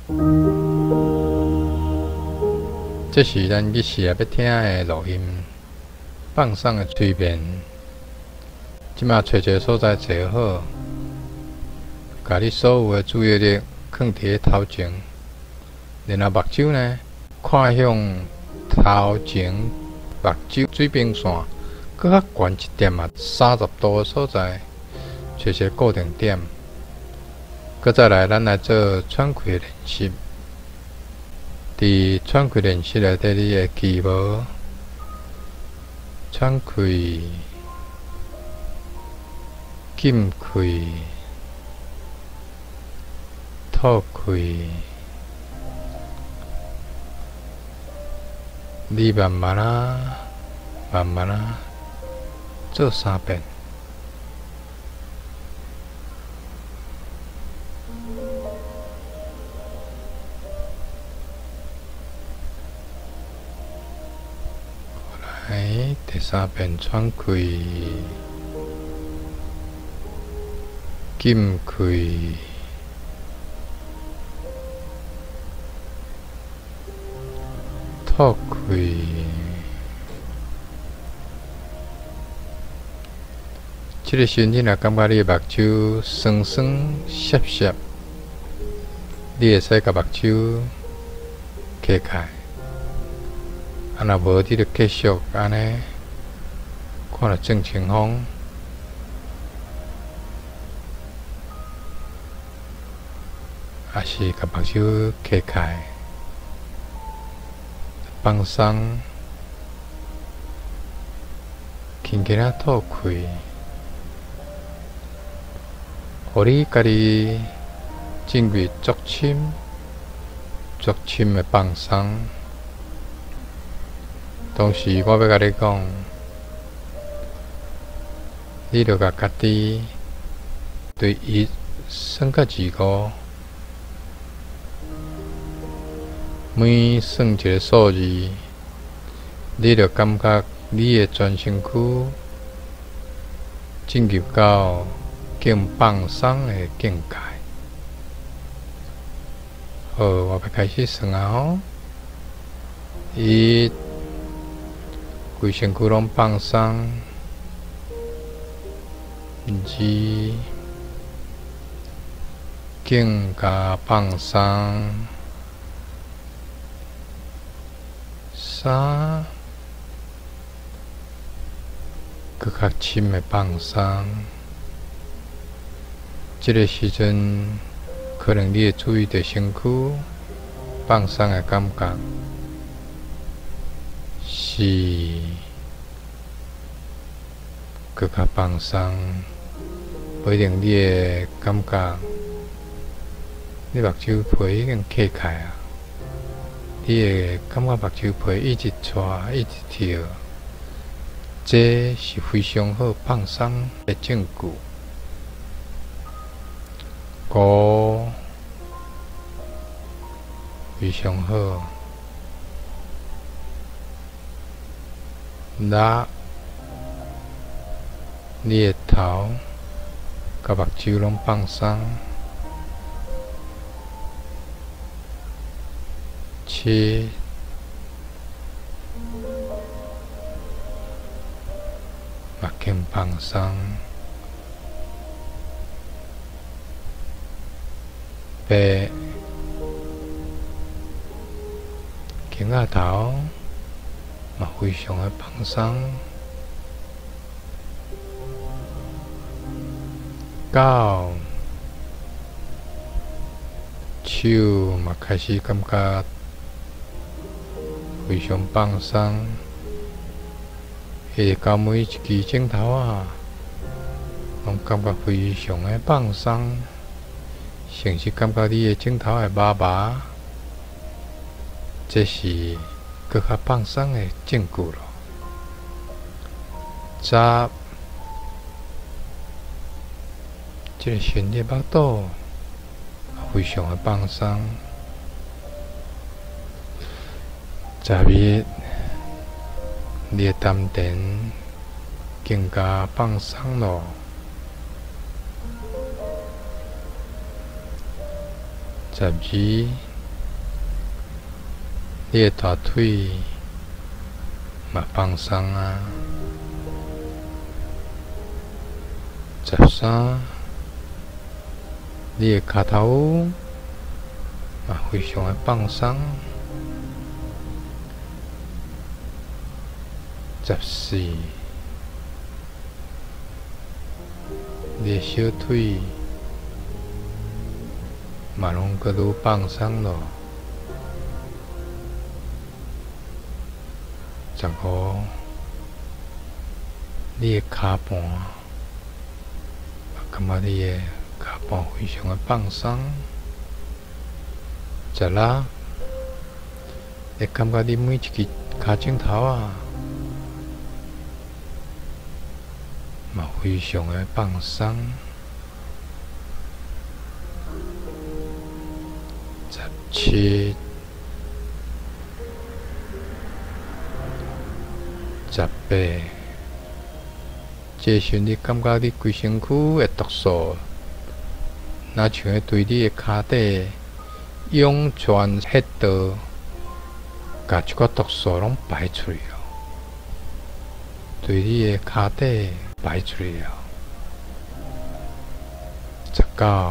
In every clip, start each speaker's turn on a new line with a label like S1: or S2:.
S1: 这是咱日时也要听的录音，放松的催眠。即马找一个所在坐好，把你所有的注意力放伫头前，然后目睭呢看向头前目睭水平线搁较悬一点啊，30度的所在，找一个固定点。搁再来，咱来做喘气的练习。伫喘气练习内底，你会记无？喘气、进气、吐气，你慢慢做3遍。来，第3遍喘气、进气、吐气。这个身体若感觉你的目睭酸酸涩涩，你会使甲目睭开开。若无，你就继续安尼看着正前方，还是甲目睭开开，放松，轻轻啊吐气，互你家己进入足深的放松。同时，我要甲你讲，你着甲家己对1算到25，每算一个数字，你着感觉你的全身躯进入到更放松的境界。好，我要开始算啊吼！1，规身躯拢放松，2，更加放松，3，搁较深的放松。这个时阵，可能你会注意到身躯放松的感觉。4，搁较放松，不一定你会感觉你目睭皮已经开开啊，你会感觉目睭皮一直拽，一直跳，这是非常好放松的证据。5，非常好。6，你的头甲目睭拢放松。7，目睛放松。8，颈仔头嘛非常的放松。9，手嘛开始感觉非常放松，一直到每一支指头啊，拢感觉非常的放松，甚至感觉你的指头会麻麻，这是搁较放松的证据咯。10，这个身体腹肚非常的放松。11，你的丹田更加放松咯。12， 你的大腿嘛放松啊。13，你的脚头嘛非常的放松。14，你的小腿嘛拢搁愈放松咯。15，你的骹盘，感觉你的骹盘非常的放松。16，你感觉你每一支骹趾头啊，嘛非常的放松。17，18，这时你感觉你规身躯的毒素，若像会对你的骹底涌泉血道，甲即个毒素拢排出去了，对你的骹底排出去了。19，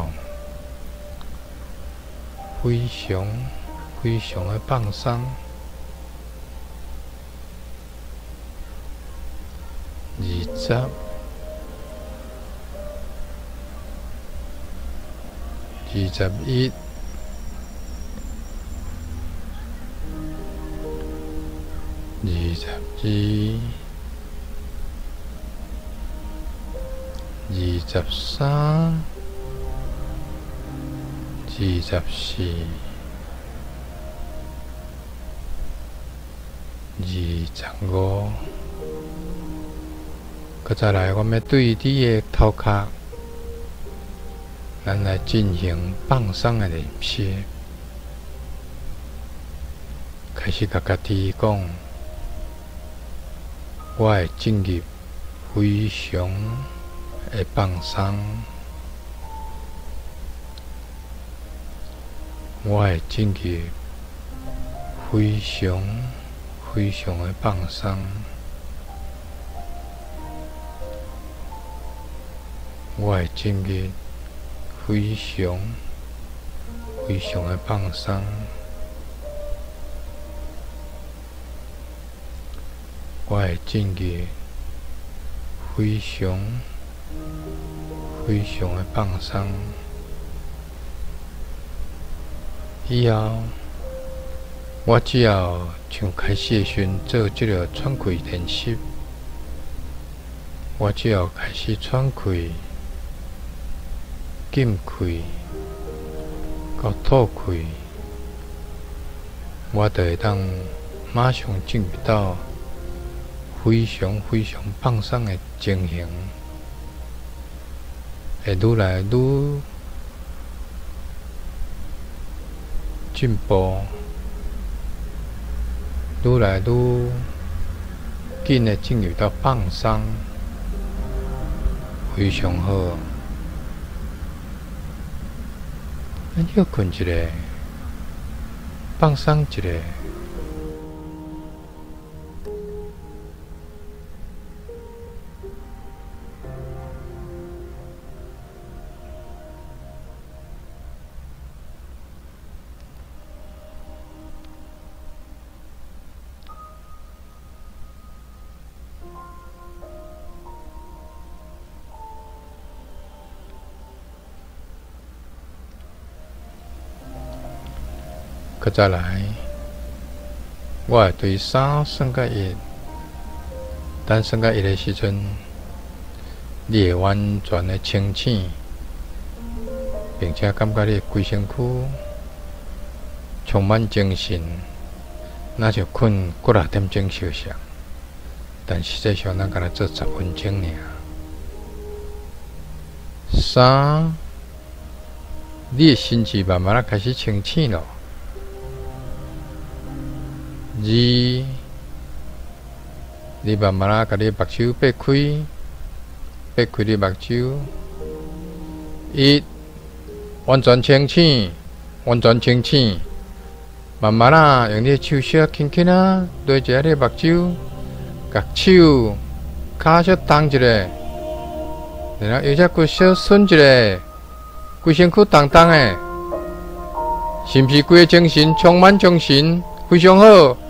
S1: 非常的放松。20，21，22，23，24，25，搁再来，我们对你的头壳，咱来进行放松的练习。开始甲家己讲，我的正nghiệp非常的放松，我的正nghiệp非常的放松。我的正nghiệp非常的放松。我的正nghiệp非常的放松。以后，我只要像开始的时阵做这个喘气练习，我只要开始喘气。进气，到吐气，我就会当马上进入到非常放松的情形，会愈来愈进步，愈来愈紧的进入到放松，非常好。咱休困一下，放松一下。搁再来，我会对3算到1，等算到1的时阵，你会完全的清醒，并且感觉你的规身躯充满精神，若就困几啊点钟休息，但实际上咱敢若做10分钟尔。3，你的心智慢慢开始清醒了。2，你慢慢甲你目睭擘开你目睭。1，完全清醒。 慢慢啊，用你的手小轻轻啊，对一下你的目睭，甲手骹小动一下，然后腰只骨小顺一下，规身躯动动的，是毋是规个精神充满精神，非常好？